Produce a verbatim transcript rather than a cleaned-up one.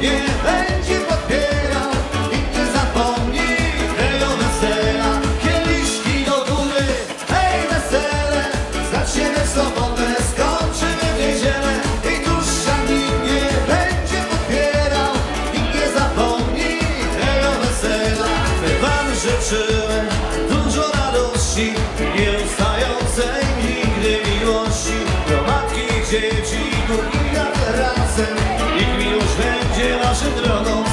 nie będzie podpierał i nie zapomni tego wesela. Kieliszki do góry, hej wesele, zaczniemy w sobotę, skończymy w niedzielę i dłuższa nikt nie będzie podpierał i nie zapomni tego wesela. My wam życzymy dużo radości, nieustającej nigdy miłości, do matki i dzieci, długich lat razem. Niech miłość będzie naszą drogą.